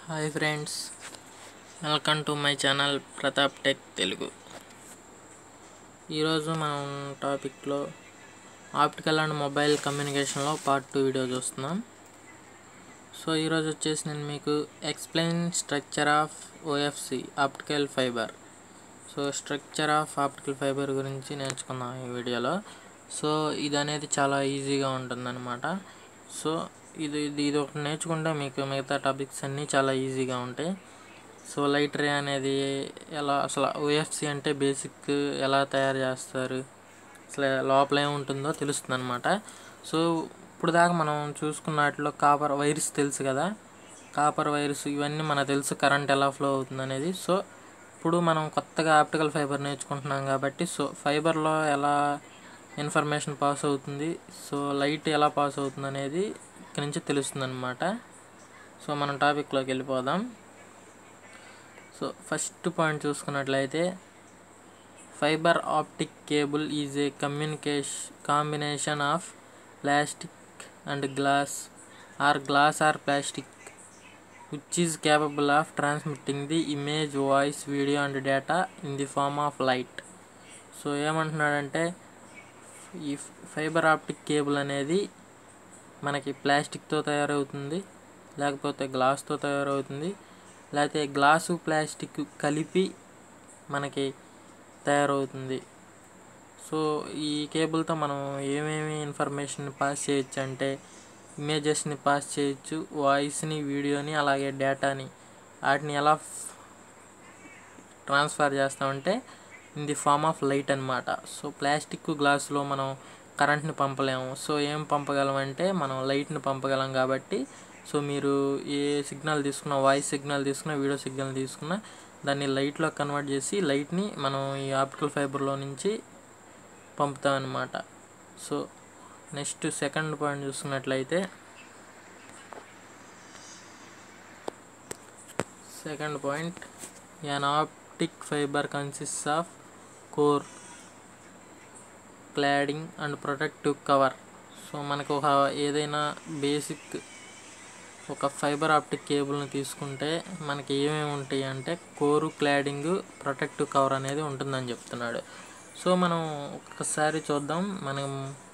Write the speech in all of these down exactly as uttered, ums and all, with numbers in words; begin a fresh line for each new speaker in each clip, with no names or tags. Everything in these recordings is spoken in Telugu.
Hi friends, welcome to my channel Pratap tech Telugu. ఈరోజు మనం టాపిక్లో ఆప్టికల్ అండ్ మొబైల్ కమ్యూనికేషన్లో పార్ట్ టూ వీడియో చూస్తున్నాం. సో ఈరోజు వచ్చేసి నేను మీకు explain structure of OFC optical fibre. So structure of optical fibre గురించి నేర్చుకున్నాం ఈ వీడియోలో. సో ఇది అనేది చాలా ఈజీగా ఉంటుందన్నమాట. సో ఇది ఇది ఇది ఒకటి నేర్చుకుంటే మీకు మిగతా టాపిక్స్ అన్నీ చాలా ఈజీగా ఉంటాయి. సో లైట్ రే అనేది ఎలా, అసలు ఓఎఫ్సి అంటే బేసిక్ ఎలా తయారు చేస్తారు, అసలు లోపల ఏముంటుందో తెలుస్తుంది అనమాట. సో ఇప్పుడు దాకా మనం చూసుకున్న వాటిలో కాపర్ వైర్స్ తెలుసు కదా, కాపర్ వైర్స్ ఇవన్నీ మనకు తెలుసు, కరెంట్ ఎలా ఫ్లో అవుతుంది అనేది. సో ఇప్పుడు మనం కొత్తగా ఆప్టికల్ ఫైబర్ నేర్చుకుంటున్నాం కాబట్టి సో ఫైబర్లో ఎలా ఇన్ఫర్మేషన్ పాస్ అవుతుంది, సో లైట్ ఎలా పాస్ అవుతుంది అనేది ఇక్కడి నుంచి తెలుస్తుంది అనమాట. సో మనం టాపిక్లోకి వెళ్ళిపోదాం. సో ఫస్ట్ పాయింట్ చూసుకున్నట్లయితే fibre optic cable is a communication combination of plastic and glass or glass or plastic which is capable of transmitting the image, voice, video and data in the form of light. So ఏమంటున్నాడంటే ఈ ఫైబర్ ఆప్టిక్ కేబుల్ అనేది మనకి ప్లాస్టిక్తో తయారవుతుంది, లేకపోతే గ్లాస్తో తయారవుతుంది, లేకపోతే గ్లాసు ప్లాస్టిక్ కలిపి మనకి తయారవుతుంది. సో ఈ కేబుల్తో మనం ఏమేమి ఇన్ఫర్మేషన్ పాస్ చేయొచ్చు అంటే ఇమేజెస్ని పాస్ చేయొచ్చు, వాయిస్ని, వీడియోని, అలాగే డేటాని. వాటిని ఎలా ట్రాన్స్ఫర్ చేస్తామంటే in the form of light అనమాట. సో ప్లాస్టిక్ గ్లాసులో మనం కరెంట్ని పంపలేము. సో ఏం పంపగలమంటే మనం లైట్ని పంపగలం. కాబట్టి సో మీరు ఏ సిగ్నల్ తీసుకున్నా, వాయిస్ సిగ్నల్ తీసుకున్నా, వీడియో సిగ్నల్ తీసుకున్నా, దాన్ని లైట్లో కన్వర్ట్ చేసి లైట్ని మనం ఈ ఆప్టికల్ ఫైబర్లో నుంచి పంపుతాం అన్నమాట. సో నెక్స్ట్ సెకండ్ పాయింట్ చూసుకున్నట్లయితే second point an optic fibre consists of core, cladding and protective cover. So మనకు ఒక ఏదైనా బేసిక్ ఒక ఫైబర్ ఆప్టిక్ కేబుల్ని తీసుకుంటే మనకి ఏమేమి ఉంటాయి అంటే కోరు, క్లాడింగ్, ప్రొటెక్టివ్ కవర్ అనేది ఉంటుందని చెప్తున్నాడు. సో మనం ఒక్కసారి చూద్దాం. మనం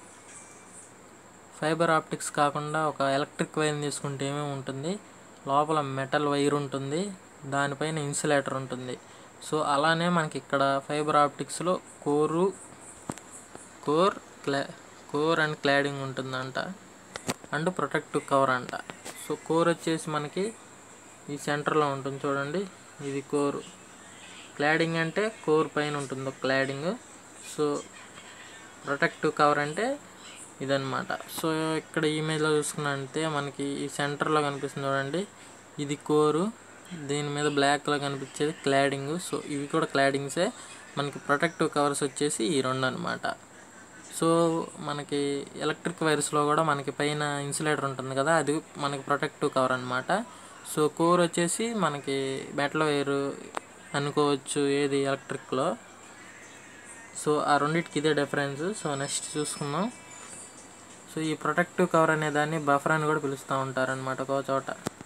ఫైబర్ ఆప్టిక్స్ కాకుండా ఒక ఎలక్ట్రిక్ వైర్ని తీసుకుంటే ఏమేమి ఉంటుంది, లోపల మెటల్ వైర్ ఉంటుంది, దానిపైన ఇన్సులేటర్ ఉంటుంది. సో అలానే మనకి ఇక్కడ ఫైబర్ ఆప్టిక్స్లో కోరు కోర్ క్లా కోర్ అండ్ క్లాడింగ్ ఉంటుందంట, అండ్ ప్రొటెక్టివ్ కవర్ అంట. సో కోర్ వచ్చేసి మనకి ఈ సెంటర్లో ఉంటుంది చూడండి, ఇది కోరు. క్లాడింగ్ అంటే కోర్ పైన ఉంటుంది క్లాడింగ్. సో ప్రొటెక్టివ్ కవర్ అంటే ఇదన్నమాట. సో ఇక్కడ ఇమేజ్లో చూసుకున్నట్టే మనకి ఈ సెంటర్లో కనిపిస్తుంది చూడండి, ఇది కోరు, దీని మీద బ్లాక్లో కనిపించేది క్లాడింగ్. సో ఇవి కూడా క్లాడింగ్సే. మనకి ప్రొటెక్టివ్ కవర్స్ వచ్చేసి ఈ రెండు అనమాట. సో మనకి ఎలక్ట్రిక్ వైర్స్లో కూడా మనకి పైన ఇన్సులేటర్ ఉంటుంది కదా, అది మనకి ప్రొటెక్టివ్ కవర్ అనమాట. సో కోర్ వచ్చేసి మనకి మెటల్ వైర్ అనుకోవచ్చు ఏది ఎలక్ట్రిక్లో. సో ఆ రెండింటికి ఇదే డిఫరెన్స్. సో నెక్స్ట్ చూసుకుందాం. సో ఈ ప్రొటెక్టివ్ కవర్ అనే దాన్ని బఫర్ అని కూడా పిలుస్తూ ఉంటారనమాట ఒక చోట.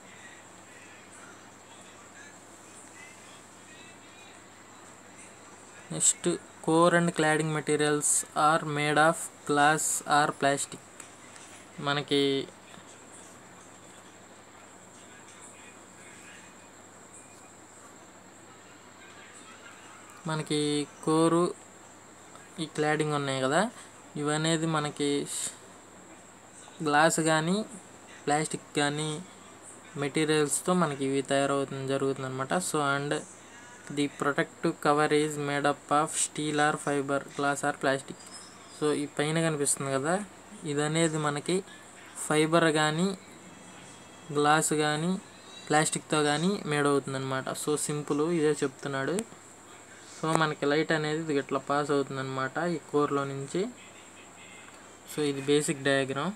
Next core and cladding materials are made of glass or plastic. మనకి మనకి కోరు, ఈ క్లాడింగ్ ఉన్నాయి కదా, ఇవనేది మనకి గ్లాస్ కానీ ప్లాస్టిక్ కానీ మెటీరియల్స్తో మనకి ఇవి తయారవుతుంది జరుగుతుంది అనమాట. So and the protective cover is made up of steel or fibre, glass or plastic. So ఈ పైన కనిపిస్తుంది కదా, ఇదనేది మనకి ఫైబర్ కానీ గ్లాస్ కానీ ప్లాస్టిక్తో కానీ మేడ్ అవుతుంది అనమాట. సో సింపుల్, ఇదే చెప్తున్నాడు. సో మనకి లైట్ అనేది ఇట్లా పాస్ అవుతుంది అనమాట ఈ కోర్లో నుంచి. సో ఇది basic diagram.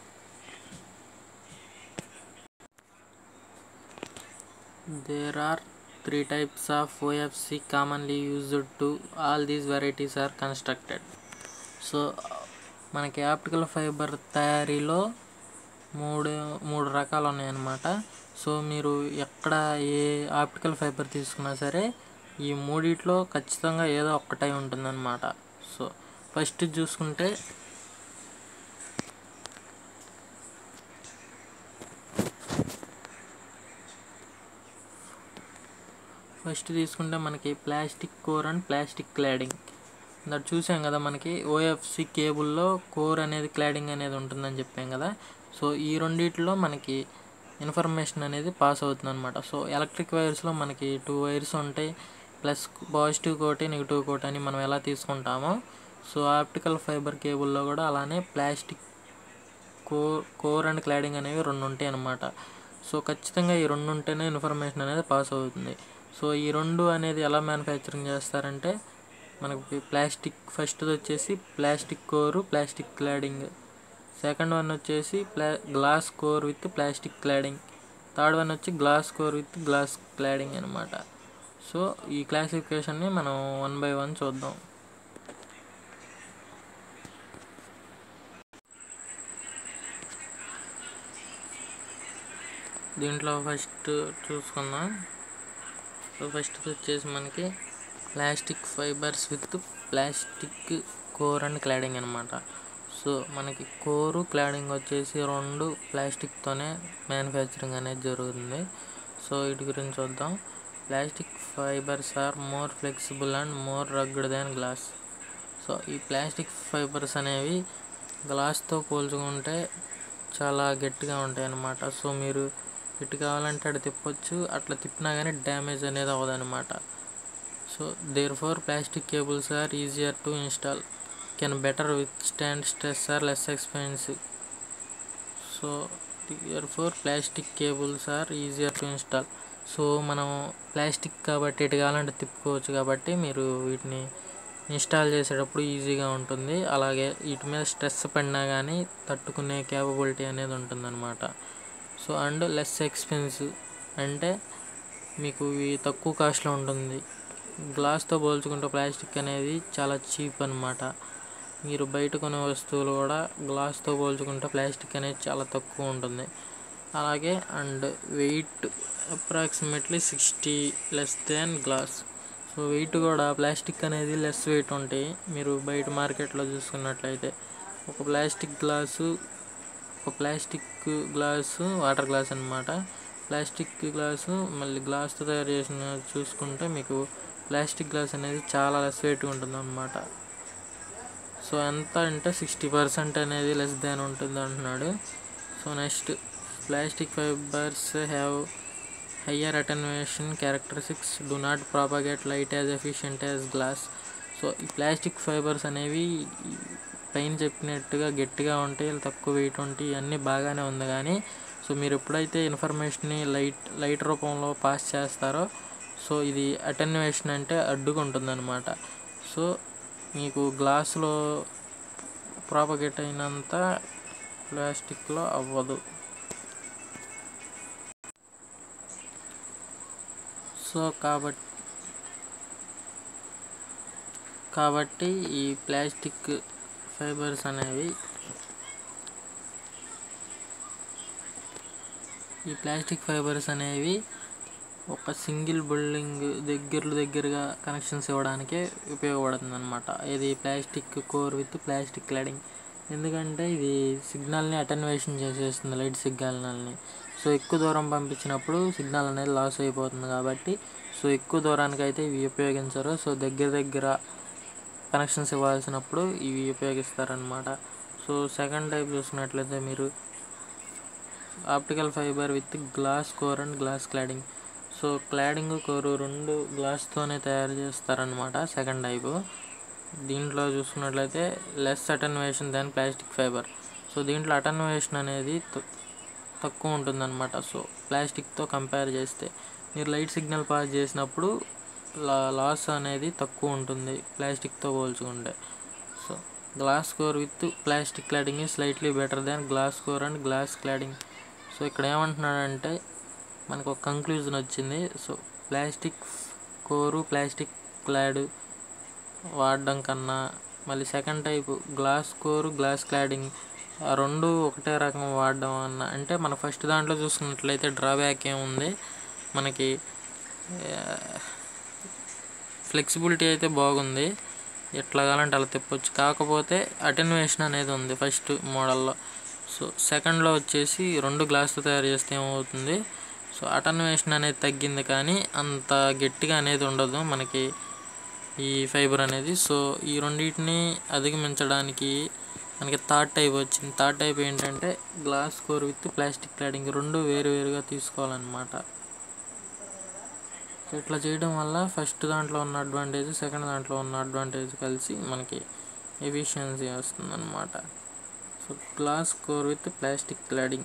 There are three types of O F C commonly used to all these varieties are constructed. So మనకి ఆప్టికల్ ఫైబర్ తయారీలో మూడు మూడు రకాలు ఉన్నాయన్నమాట. సో మీరు ఎక్కడ ఏ ఆప్టికల్ ఫైబర్ తీసుకున్నా సరే ఈ మూడిట్లో ఖచ్చితంగా ఏదో ఒక్కటై ఉంటుందన్నమాట. సో ఫస్ట్ చూసుకుంటే ఫస్ట్ తీసుకుంటే మనకి plastic core and plastic cladding. దాన్ని చూసాం కదా, మనకి ఓఎఫ్సి కేబుల్లో కోర్ అనేది క్లాడింగ్ అనేది ఉంటుందని చెప్పాం కదా. సో ఈ రెండిట్లో మనకి ఇన్ఫర్మేషన్ అనేది పాస్ అవుతుంది అనమాట. సో ఎలక్ట్రిక్ వైర్స్లో మనకి టూ వైర్స్ ఉంటాయి, ప్లస్ పాజిటివ్ కోటి నెగిటివ్ కోటి అని మనం ఎలా తీసుకుంటామో, సో ఆప్టికల్ ఫైబర్ కేబుల్లో కూడా అలానే plastic core core and cladding అనేవి రెండు ఉంటాయి అన్నమాట. సో ఖచ్చితంగా ఈ రెండు ఉంటేనే ఇన్ఫర్మేషన్ అనేది పాస్ అవుతుంది. సో ఈ రెండు అనేది ఎలా మ్యానుఫ్యాక్చరింగ్ చేస్తారంటే, మనకి ప్లాస్టిక్ ఫస్ట్ది వచ్చేసి plastic core plastic cladding, second one వచ్చేసి ప్లా glass core with plastic cladding, third one వచ్చి glass core with glass cladding అనమాట. సో ఈ క్లాసిఫికేషన్ని మనం వన్ బై వన్ చూద్దాం. దీంట్లో ఫస్ట్ చూసుకుందాం. సో ఫస్ట్ వచ్చేసి మనకి plastic fibres with plastic core and cladding అనమాట. సో మనకి కోరు క్లాడింగ్ వచ్చేసి రెండు ప్లాస్టిక్తోనే మ్యానుఫ్యాక్చరింగ్ అనేది జరుగుతుంది. సో వీటి గురించి చూద్దాం. Plastic fibres are more flexible and more rugged than glass. So ఈ ప్లాస్టిక్ ఫైబర్స్ అనేవి గ్లాస్తో పోల్చుకుంటే చాలా గట్టిగా ఉంటాయి అన్నమాట. సో మీరు ఇటు కావాలంటే అటు తిప్పొచ్చు, అట్లా తిప్పినా కానీ డ్యామేజ్ అనేది అవ్వదు అనమాట. So therefore plastic cables are easier to install, can better withstand stress or less expensive. So therefore plastic cables are easier to install. So మనం ప్లాస్టిక్ కాబట్టి ఇటు కావాలంటే తిప్పుకోవచ్చు, కాబట్టి మీరు వీటిని ఇన్స్టాల్ చేసేటప్పుడు ఈజీగా ఉంటుంది. అలాగే వీటి మీద స్ట్రెస్ పడినా కానీ తట్టుకునే క్యాపబిలిటీ అనేది ఉంటుందన్నమాట. సో అండ్ లెస్ ఎక్స్పెన్సివ్ అంటే మీకు ఇవి తక్కువ కాస్ట్లో ఉంటుంది. గ్లాస్తో పోల్చుకుంటే ప్లాస్టిక్ అనేది చాలా చీప్ అనమాట. మీరు బయట కొనే వస్తువులు కూడా గ్లాస్తో పోల్చుకుంటే ప్లాస్టిక్ అనేది చాలా తక్కువ ఉంటుంది. అలాగే and weight approximately sixty less than glass. So weight కూడా ప్లాస్టిక్ అనేది లెస్ వెయిట్ ఉంటాయి. మీరు బయట మార్కెట్లో చూసుకున్నట్లయితే ఒక ప్లాస్టిక్ గ్లాసు ఒక ప్లాస్టిక్ గ్లాసు వాటర్ గ్లాస్ అనమాట. ప్లాస్టిక్ గ్లాసు మళ్ళీ గ్లాస్తో తయారు చేసిన చూసుకుంటే మీకు ప్లాస్టిక్ గ్లాస్ అనేది చాలా లెస్ వెయిట్గా ఉంటుంది అనమాట. సో ఎంత అంటే సిక్స్టీ పర్సెంట్ అనేది లెస్ దాన్ ఉంటుంది అంటున్నాడు. So next plastic fibres have higher attenuation characteristics, do not propagate light as efficient as glass. So ఈ ప్లాస్టిక్ ఫైబర్స్ అనేవి పైన చెప్పినట్టుగా గట్టిగా ఉంటాయి, తక్కువ వెయిట్ ఉంటాయి, ఇవన్నీ బాగానే ఉంది. కానీ సో మీరు ఎప్పుడైతే ఇన్ఫర్మేషన్ని లైట్ లైట్ రూపంలో పాస్ చేస్తారో, సో ఇది అటెన్యుయేషన్ అంటే అడ్డుగా ఉంటుందన్నమాట. సో మీకు గ్లాసులో ప్రాపగేట్ అయినంత ప్లాస్టిక్లో అవ్వదు. సో కాబట్టి కాబట్టి ఈ ప్లాస్టిక్ ఫైబర్స్ అనేవి ఈ ప్లాస్టిక్ ఫైబర్స్ అనేవి ఒక సింగిల్ బిల్డింగ్ దగ్గర దగ్గరగా కనెక్షన్స్ ఇవ్వడానికే ఉపయోగపడుతుంది అనమాట. ఇది plastic core with plastic cladding. ఎందుకంటే ఇది సిగ్నల్ని అటెన్యుయేషన్ చేసేస్తుంది, లైట్ సిగ్నల్ని. సో ఎక్కువ దూరం పంపించినప్పుడు సిగ్నల్ అనేది లాస్ అయిపోతుంది కాబట్టి సో ఎక్కువ దూరానికి అయితే ఇవి ఉపయోగించరు. సో దగ్గర దగ్గర కనెక్షన్స్ ఇవ్వాల్సినప్పుడు ఇవి ఉపయోగిస్తారనమాట. సో సెకండ్ టైప్ చూసినట్లయితే మీరు optical fibre with glass core and glass cladding. So cladding core రెండు గ్లాస్తోనే తయారు చేస్తారనమాట. సెకండ్ టైపు దీంట్లో చూసుకున్నట్లయితే less attenuation than plastic fibre. So దీంట్లో అటెన్యుయేషన్ అనేది తక్కువ ఉంటుందన్నమాట. సో ప్లాస్టిక్తో కంపేర్ చేస్తే మీరు లైట్ సిగ్నల్ పాస్ చేసినప్పుడు లా లాస్ అనేది తక్కువ ఉంటుంది ప్లాస్టిక్తో పోల్చుకుంటే. So glass core with plastic cladding is slightly better than glass core and glass cladding. So ఇక్కడ ఏమంటున్నాడంటే మనకు ఒక కంక్లూజన్ వచ్చింది. So plastic core plastic clad వాడడం కన్నా మళ్ళీ second type glass core glass cladding ఆ రెండు ఒకటే రకం వాడడం అన్న అంటే మన ఫస్ట్ దాంట్లో చూసుకున్నట్లయితే డ్రాబ్యాక్ ఏముంది, మనకి ఫ్లెక్సిబిలిటీ అయితే బాగుంది, ఎట్లా కావాలంటే అలా తిప్పొచ్చు. కాకపోతే అటెన్యుయేషన్ అనేది ఉంది ఫస్ట్ మోడల్లో. సో సెకండ్లో వచ్చేసి రెండు గ్లాస్తో తయారు చేస్తే ఏమవుతుంది, సో అటెన్యుయేషన్ అనేది తగ్గింది కానీ అంత గట్టిగా అనేది ఉండదు మనకి ఈ ఫైబర్ అనేది. సో ఈ రెండింటిని అధిగమించడానికి మనకి థర్డ్ టైప్ వచ్చింది. థర్డ్ టైప్ ఏంటంటే glass core with plastic cladding, రెండు వేరు వేరుగా తీసుకోవాలన్నమాట. సో ఇట్లా చేయడం వల్ల ఫస్ట్ దాంట్లో ఉన్న అడ్వాంటేజ్, సెకండ్ దాంట్లో ఉన్న అడ్వాంటేజ్ కలిసి మనకి ఎఫిషియన్సీ వస్తుంది అన్నమాట. So glass core with plastic cladding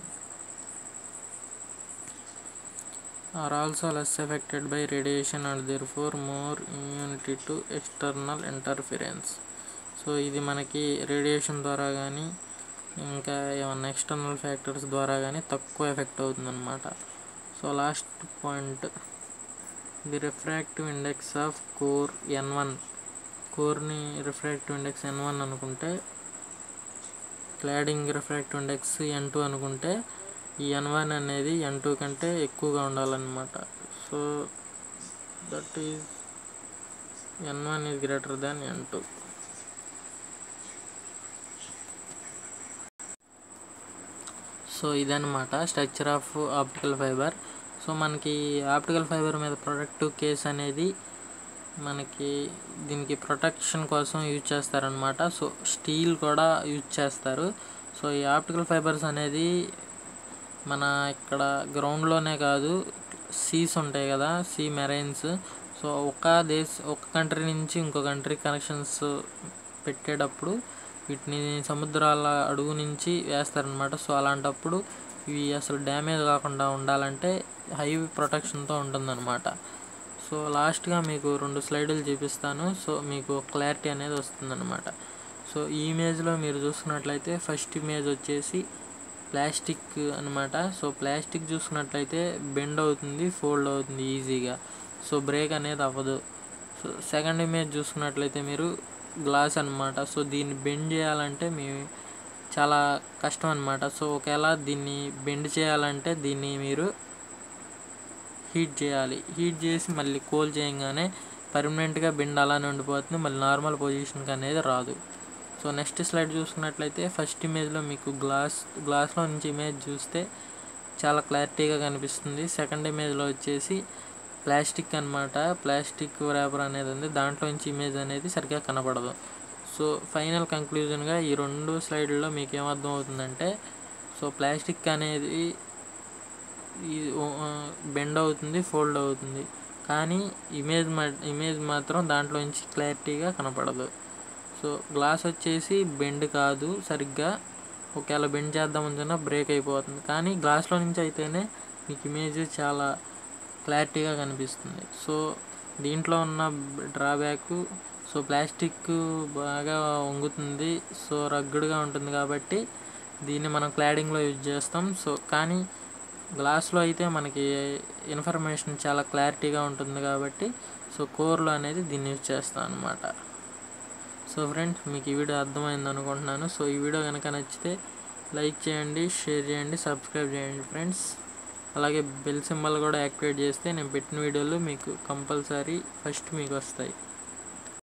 are also less affected by radiation and therefore more immunity to external interference. So ఇది మనకి రేడియేషన్ ద్వారా కానీ ఇంకా ఏమన్నా ఎక్స్టర్నల్ ఫ్యాక్టర్స్ ద్వారా కానీ తక్కువ ఎఫెక్ట్ అవుతుందన్నమాట. So last point, the refractive index of core N one. కోర్ని రిఫ్రాక్టివ్ ఇండెక్స్ ఎన్ వన్ అనుకుంటే, cladding refractive index N two అనుకుంటే, ఈ ఎన్ వన్ అనేది ఎన్ టూ కంటే ఎక్కువగా ఉండాలన్నమాట. So that is N one is greater than N two. So ఇదన్నమాట structure of optical fibre. So మనకి ఆప్టికల్ ఫైబర్ మీద ప్రొటెక్టివ్ కేస్ అనేది మనకి దీనికి ప్రొటెక్షన్ కోసం యూజ్ చేస్తారనమాట. సో స్టీల్ కూడా యూజ్ చేస్తారు. సో ఈ ఆప్టికల్ ఫైబర్స్ అనేది మన ఇక్కడ గ్రౌండ్లోనే కాదు, సీస్ ఉంటాయి కదా, సీ మెరైన్స్. సో ఒక దేశ ఒక కంట్రీ నుంచి ఇంకో కంట్రీ కనెక్షన్స్ పెట్టేటప్పుడు వీటిని సముద్రాల అడుగు నుంచి వేస్తారనమాట. సో అలాంటప్పుడు ఇవి అసలు డ్యామేజ్ కాకుండా ఉండాలంటే హై ప్రొటెక్షన్తో ఉంటుందన్నమాట. సో లాస్ట్గా మీకు రెండు స్లైడ్లు చూపిస్తాను, సో మీకు క్లారిటీ అనేది వస్తుందన్నమాట. సో ఈ ఇమేజ్లో మీరు చూసుకున్నట్లయితే ఫస్ట్ ఇమేజ్ వచ్చేసి ప్లాస్టిక్ అనమాట. సో ప్లాస్టిక్ చూసుకున్నట్లయితే బెండ్ అవుతుంది, ఫోల్డ్ అవుతుంది ఈజీగా, సో బ్రేక్ అనేది అవ్వదు. సో సెకండ్ ఇమేజ్ చూసుకున్నట్లయితే మీరు గ్లాస్ అనమాట. సో దీన్ని బెండ్ చేయాలంటే మీ చాలా కష్టం అనమాట. సో ఒకవేళ దీన్ని బెండ్ చేయాలంటే దీన్ని మీరు హీట్ చేయాలి. హీట్ చేసి మళ్ళీ కూల్ చేయగానే పర్మనెంట్గా బెండ్ అలానే ఉండిపోతుంది, మళ్ళీ నార్మల్ పొజిషన్కి అనేది రాదు. సో నెక్స్ట్ స్లైడ్ చూసుకున్నట్లయితే ఫస్ట్ ఇమేజ్లో మీకు గ్లాస్ గ్లాస్లో నుంచి ఇమేజ్ చూస్తే చాలా క్లారిటీగా కనిపిస్తుంది. సెకండ్ ఇమేజ్లో వచ్చేసి ప్లాస్టిక్ అనమాట, ప్లాస్టిక్ ర్యాపర్ అనేది ఉంది, దాంట్లో నుంచి ఇమేజ్ అనేది సరిగ్గా కనపడదు. సో ఫైనల్ కంక్లూజన్గా ఈ రెండు స్లైడ్లలో మీకు ఏమర్థం అవుతుందంటే, సో ప్లాస్టిక్ అనేది బెండ్ అవుతుంది, ఫోల్డ్ అవుతుంది, కానీ ఇమేజ్ మా ఇమేజ్ మాత్రం దాంట్లో నుంచి క్లారిటీగా కనపడదు. సో గ్లాస్ వచ్చేసి బెండ్ కాదు సరిగ్గా, ఒకవేళ బెండ్ చేద్దామనుకున్నా బ్రేక్ అయిపోతుంది, కానీ గ్లాస్లో నుంచి అయితేనే మీకు ఇమేజ్ చాలా క్లారిటీగా కనిపిస్తుంది. సో దీంట్లో ఉన్న డ్రాబ్యాక్, సో ప్లాస్టిక్ బాగా వంగుతుంది, సో రగ్గుడుగా ఉంటుంది కాబట్టి దీన్ని మనం క్లాడింగ్లో యూజ్ చేస్తాం. సో కానీ గ్లాస్లో అయితే మనకి ఇన్ఫర్మేషన్ చాలా క్లారిటీగా ఉంటుంది కాబట్టి సో కోర్లో అనేది దీన్ని యూజ్ చేస్తాం అనమాట. సో ఫ్రెండ్స్, మీకు ఈ వీడియో అర్థమైంది అనుకుంటున్నాను. సో ఈ వీడియో కనుక నచ్చితే లైక్ చేయండి, షేర్ చేయండి, సబ్స్క్రైబ్ చేయండి ఫ్రెండ్స్. అలాగే బెల్ సింబల్ కూడా యాక్టివేట్ చేస్తే నేను పెట్టిన వీడియోలు మీకు కంపల్సరీ ఫస్ట్ మీకు వస్తాయి.